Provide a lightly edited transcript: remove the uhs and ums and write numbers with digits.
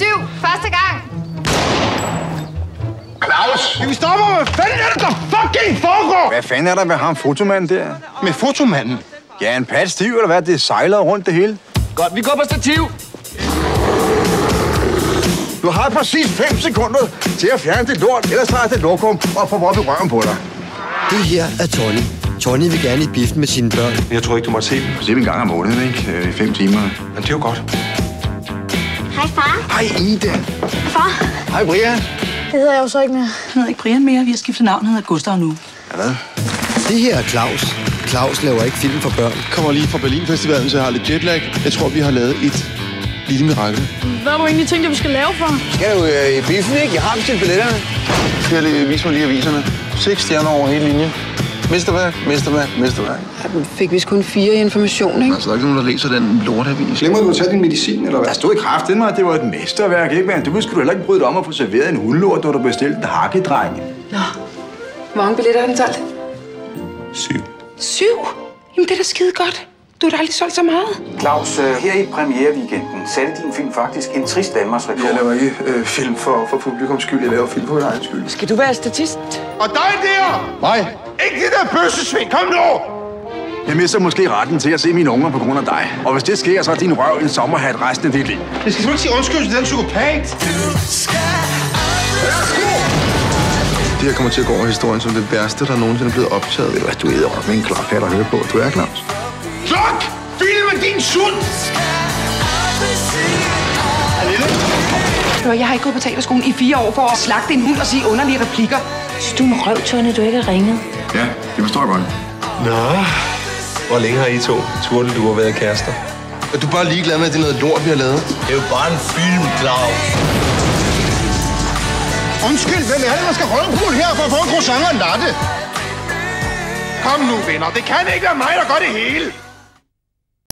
7. Første gang. Claus! Vi stopper! Hvad fanden er det, der fucking foregår? Hvad fanden er der med ham, fotomanden der? Med fotomanden? Ja, en patstiv eller hvad? Det sejler rundt det hele. Godt, vi går på stativ. Du har præcis 5 sekunder til at fjerne det lort, ellers tager jeg det lokum og får op i røven på dig. Det her er Tony. Tony vil gerne i biffen med sine børn. Jeg tror ikke, du må se dem. Se dem en gang om måneden, ikke? 5 timer. Men det er jo godt. Hej, far. Hej, Ida. Far. Hej, Brian. Det hedder jeg jo så ikke mere. Han hedder ikke Brian mere. Vi har skiftet navn. Han hedder Gustav nu. Ja, hvad? Det her er Claus. Claus laver ikke film for børn. Jeg kommer lige fra Berlin-festivalen, så jeg har lidt jetlag. Jeg tror, vi har lavet et lille mirakel. Hvad har du egentlig tænkt, at vi skal lave for? Skal du i biffen, ikke? Jeg har bestilt billetterne. Vis mig lige aviserne. 6 stjerner over hele linjen. Mesterværk, mesterværk, mesterværk. Fik vi kun 4 i information, ikke? Altså, der er ikke nogen, der læser den lortavis. Glemmer du at tage din medicin, eller hvad? Der stod i kraft inden mig, at det var et mesterværk, ikke, mand? Du ville sgu da heller ikke bryde dig om at få serveret en hundlort, da du bestilte en hakkedreng. Nå. Hvor mange billetter har den solgt? 7. 7? Jamen, det er da skide godt. Du har da aldrig solgt så meget. Claus, her i premiereweekenden satte din film faktisk en trist Danmarksrekord. Jeg laver ikke film for publikums skyld. Jeg laver film for min egen skyld. Skal du være statist? Og dig der! Nej, Ikke det der bøssesving! Kom nu! jeg mister måske retten til at se mine unger på grund af dig. Og hvis det sker, så er din røv en sommerhat resten af dit liv. Jeg skal simpelthen sige undskyld til den psykopat. Det her kommer til at gå over historien som det værste, der nogensinde er blevet optaget. Hvad du æder med en klaphat at høre på. Du er Claus. Klok! Filme din sund! Jeg har ikke gået på teaterskolen i 4 år for at slagte en hund og sige underlige replikker. Synes du er røv, Tony, du ikke har ringet? Ja, det forstår jeg godt. Nå, hvor længe har I to turtelduer du har været kærester? Er du bare ligeglad med, at det er noget lort, vi har lavet? Det er jo bare en film, Claus. Undskyld, hvem er det, der skal røvbrul her for at få en croissant og en latte? Kom nu, venner. Det kan ikke være mig, der gør det hele.